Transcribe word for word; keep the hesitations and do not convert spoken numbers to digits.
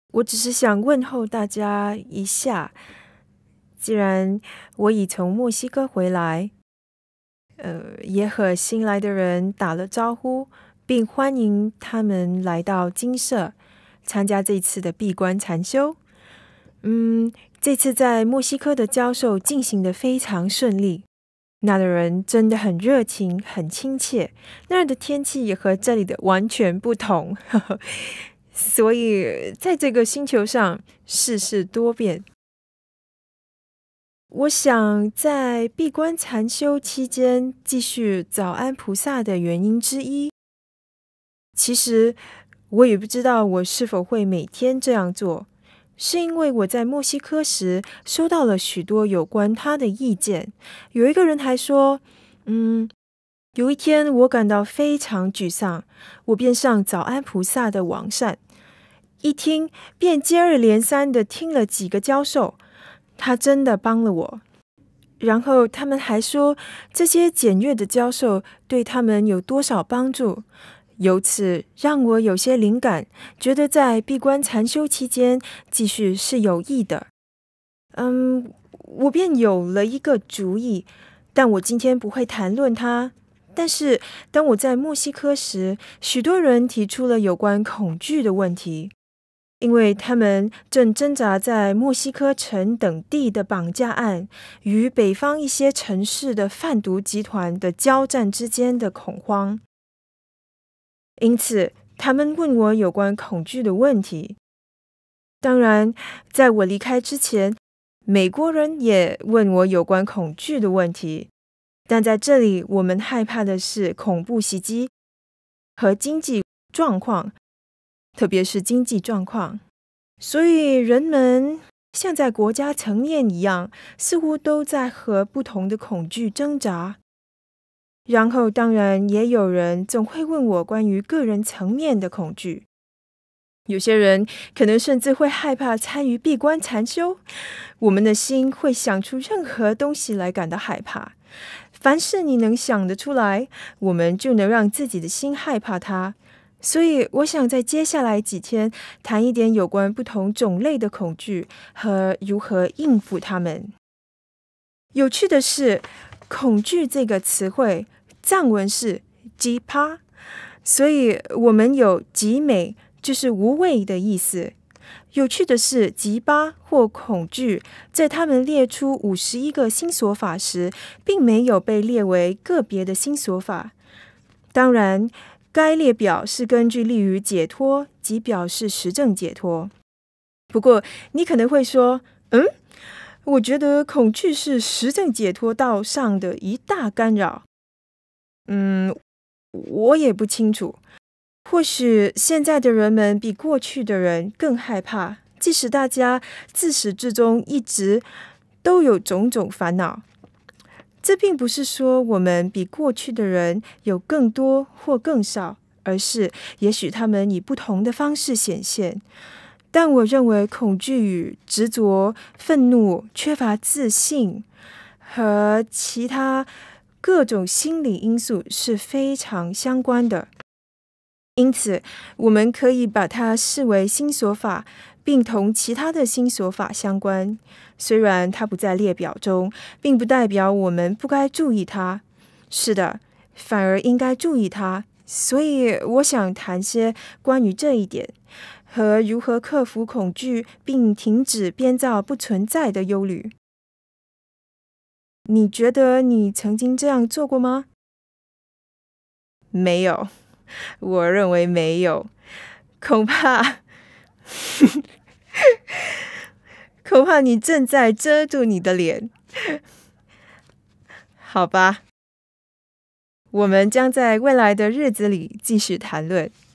我只是想问候大家一下，既然我已从墨西哥回来，呃，也和新来的人打了招呼，并欢迎他们来到金社参加这次的闭关禅修。嗯，这次在墨西哥的教授进行的非常顺利，那的人真的很热情，很亲切，那儿的天气也和这里的完全不同。所以在这个星球上世事多变。我想在闭关禅修期间继续早安菩萨的原因之一，其实我也不知道我是否会每天这样做，是因为我在墨西哥时收到了许多有关他的意见。有一个人还说，嗯，有一天我感到非常沮丧，我便上早安菩萨的网站，一听便接二连三的听了几个教授，他真的帮了我。然后他们还说这些简略的教授对他们有多少帮助，由此让我有些灵感，觉得在闭关禅修期间继续是有益的。嗯，我便有了一个主意，但我今天不会谈论它。但是当我在墨西哥时，许多人提出了有关恐惧的问题，因为他们正挣扎在墨西哥城等地的绑架案与北方一些城市的贩毒集团的交战之间的恐慌。因此他们问我有关恐惧的问题。当然在我离开之前，美国人也问我有关恐惧的问题，但在这里我们害怕的是恐怖袭击和经济状况，特别是经济状况。所以人们像在国家层面一样，似乎都在和不同的恐惧挣扎。然后当然也有人总会问我关于个人层面的恐惧，有些人可能甚至会害怕参与闭关禅修。我们的心会想出任何东西来感到害怕，凡是你能想得出来，我们就能让自己的心害怕它。所以我想在接下来几天谈一点有关不同种类的恐惧和如何应付它们。有趣的是，恐惧这个词汇藏文是吉帕，所以我们有吉美，就是无畏的意思。有趣的是，吉巴或恐惧在他们列出五十一个心所法时，并没有被列为个别的心所法。当然该列表是根据利于解脱及表示实证解脱。不过你可能会说，嗯，我觉得恐惧是实证解脱道上的一大干扰。嗯，我也不清楚。或许现在的人们比过去的人更害怕，即使大家自始至终一直都有种种烦恼。这并不是说我们比过去的人有更多或更少，而是也许他们以不同的方式显现。但我认为恐惧与执着、愤怒、缺乏自信和其他各种心理因素是非常相关的。因此我们可以把它视为心所法，并同其他的心所法相关。虽然它不在列表中，并不代表我们不该注意它。是的，反而应该注意它。所以我想谈些关于这一点，和如何克服恐惧并停止编造不存在的忧虑。你觉得你曾经这样做过吗？没有，我认为没有。恐怕恐怕你正在遮住你的脸。好吧，我们将在未来的日子里继续谈论。